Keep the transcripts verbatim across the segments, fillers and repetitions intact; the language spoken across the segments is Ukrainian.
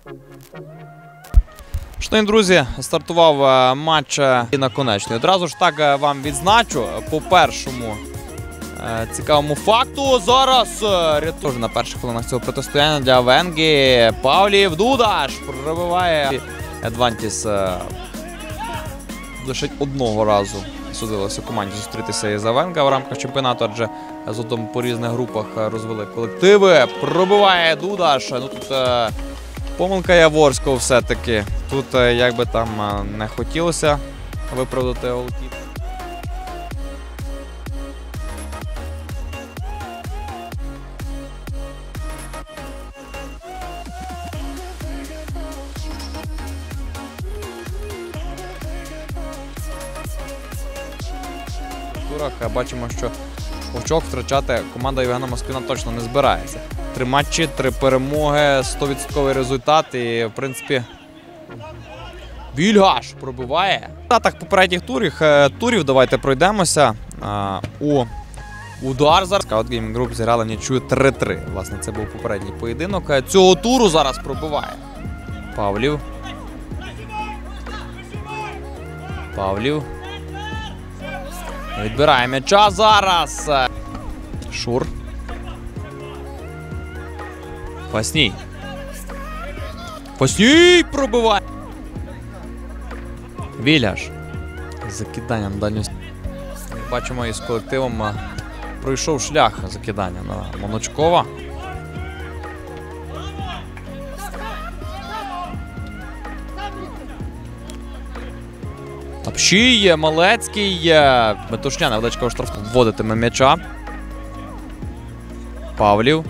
Шановні друзі, стартував матч і наконечний. Одразу ж так вам відзначу по першому цікавому факту. Зараз рятує на перших хвилинах цього протистояння для Венги. Павлів Дудаш пробиває. Едвантіс лише одного разу судилося команді зустрітися із Венга в рамках чемпіонату, адже згодом по різних групах розвели колективи. Пробиває Дудаш. Ну, тут е, помилка Яворського все-таки. Тут, е, як би там не хотілося виправдати голкіпера. Бачимо, що очок втрачати команда Євгена Москвина точно не збирається. Три матчі, три перемоги, сто відсотків результат і, в принципі, Вільгаш пробиває. На так попередніх турів, турів давайте пройдемося. А, у удар зараз. Scout Gaming Group зіграли нічию три-три. Власне, це був попередній поєдинок. Цього туру зараз пробиває. Павлів. Павлів. Відбирає м'яча зараз. Шур. Фасній. Фасній пробиває. Вільгаш. Закидання на дальню. Бачимо, із колективом пройшов шлях закидання на Моночкова. Тапщій, Малецький, Метушня, невеличкого штрафу вводитиме м'яча. Павлів.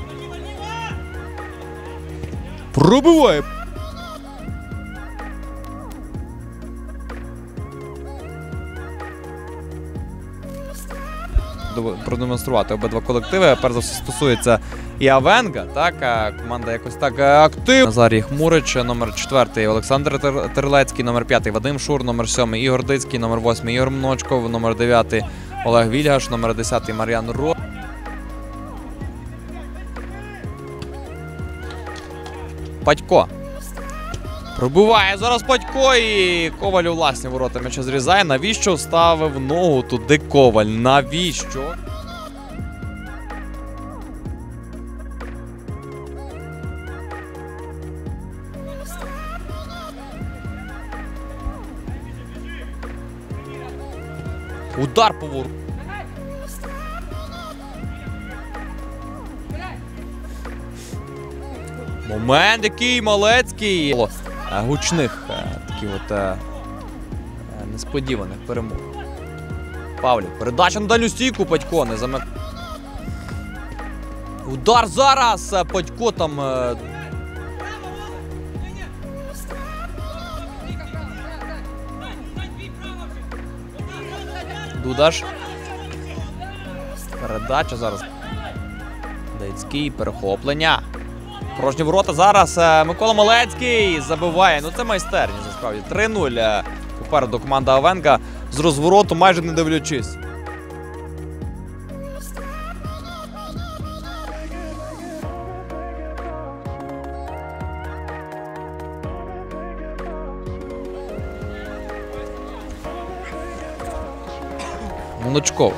Пробиває. Продемонструвати обидва колективи. Перш за все стосується і Авенга, так, команда якось так активна. Назарій Хмурич, номер четвертий Олександр Терлецький, номер п'ятий Вадим Шур, номер сьомий Ігор Дицький, номер восьмий Ігор Мночков, номер дев'ятий Олег Вільгаш, номер десятий Мар'ян Ро. Падько. Пробиває зараз Падько і Коваль у власні ворота м'яча зрізає. Навіщо ставив ногу туди Коваль? Навіщо? Удар по воротах. Момент, який Малецький. Гучних таких от е, несподіваних перемог. Павлів. Передача на дальню стійку. Падько не замет. Удар зараз. Падько там. Е... Дудаш. Передача зараз. Дицький. Перехоплення. Порожні ворота зараз Микола Малецький забиває. Ну це майстерність, насправді. три нуль. Попереду команда Авенга з розвороту, майже не дивлячись. Моночков.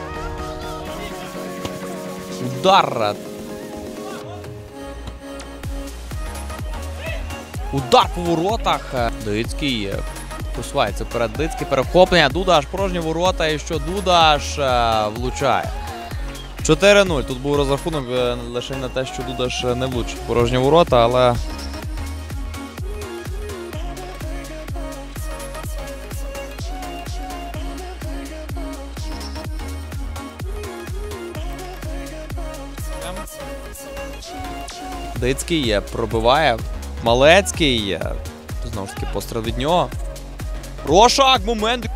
Удар. Удар по воротах. Дицький просувається вперед. Дицький перехоплення. Дудаш, порожні ворота. І що Дудаш влучає. чотири нуль. Тут був розрахунок лише на те, що Дудаш не влучить порожні ворота, але... Дицький пробиває. Малецький. Знову ж таки постріл від нього. Рошак, момент.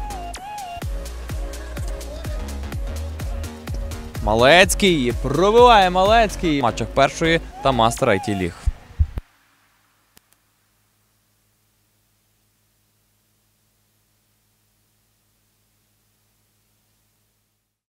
Малецький. Пробиває Малецький. В матчах першої та Мастер ай ті Ліг.